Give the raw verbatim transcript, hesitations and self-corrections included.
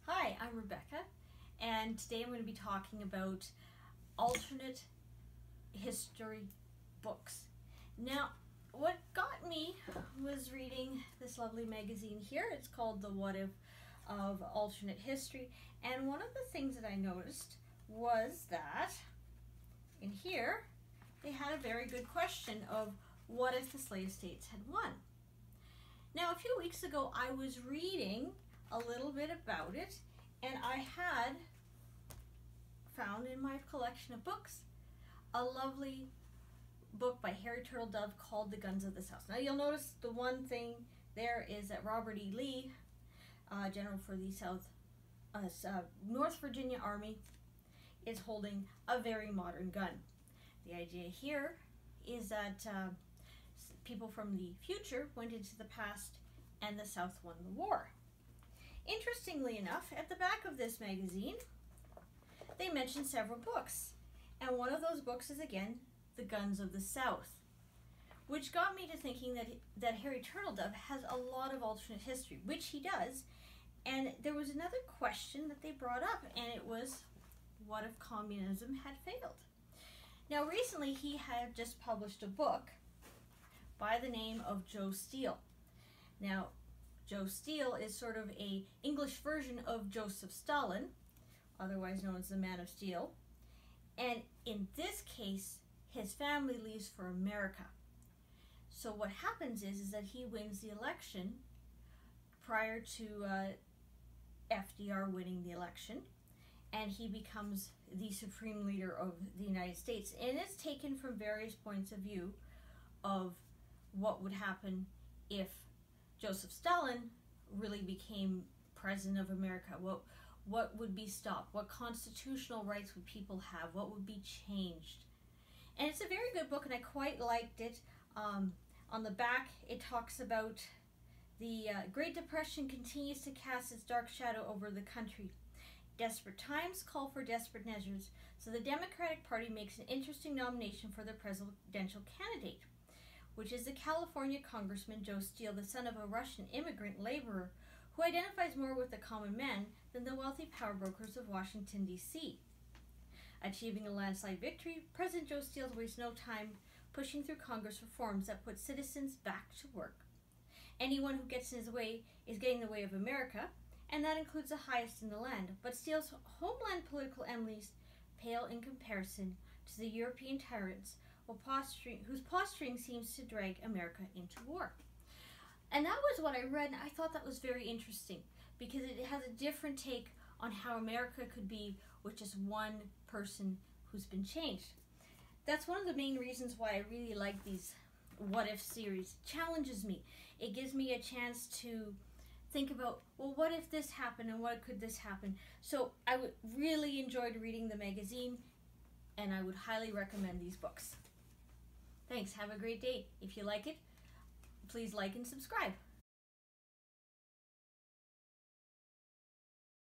Hi, I'm Rebecca, and today I'm going to be talking about alternate history books. Now, what got me was reading this lovely magazine here. It's called The What If of Alternate History, and one of the things that I noticed was that in here they had a very good question of what if the slave states had won. Now, a few weeks ago I was reading a little bit about it, and I had found in my collection of books a lovely book by Harry Turtledove called The Guns of the South. Now, you'll notice the one thing there is that Robert E. Lee, uh, general for the South uh, uh, North Virginia Army, is holding a very modern gun. The idea here is that uh, people from the future went into the past and the South won the war. Interestingly enough, at the back of this magazine, they mention several books. And one of those books is, again, The Guns of the South, which got me to thinking that, that Harry Turtledove has a lot of alternate history, which he does. And there was another question that they brought up, and it was, what if communism had failed? Now, recently, he had just published a book by the name of Joe Steel. Now, Joe Steel is sort of a English version of Joseph Stalin, otherwise known as the Man of Steel. And in this case, his family leaves for America. So what happens is, is that he wins the election prior to uh, F D R winning the election, and he becomes the supreme leader of the United States. And it's taken from various points of view of what would happen if Joseph Stalin really became president of America. What, what would be stopped? What constitutional rights would people have? What would be changed? And it's a very good book, and I quite liked it. Um, on the back, it talks about the uh, Great Depression continues to cast its dark shadow over the country. Desperate times call for desperate measures, so the Democratic Party makes an interesting nomination for their presidential candidate, which is the California Congressman Joe Steel, the son of a Russian immigrant laborer who identifies more with the common man than the wealthy power brokers of Washington, D C Achieving a landslide victory, President Joe Steel wastes no time pushing through Congress reforms that put citizens back to work. Anyone who gets in his way is getting in the way of America, and that includes the highest in the land. But Steele's homeland political enemies pale in comparison to the European tyrants Posturing, whose posturing seems to drag America into war. And that was what I read, and I thought that was very interesting because it has a different take on how America could be with just one person who's been changed. That's one of the main reasons why I really like these What If series. It challenges me. It gives me a chance to think about, well, what if this happened and what could this happen? So I w- really enjoyed reading the magazine, and I would highly recommend these books. Thanks. Have a great day. If you like it, please like and subscribe.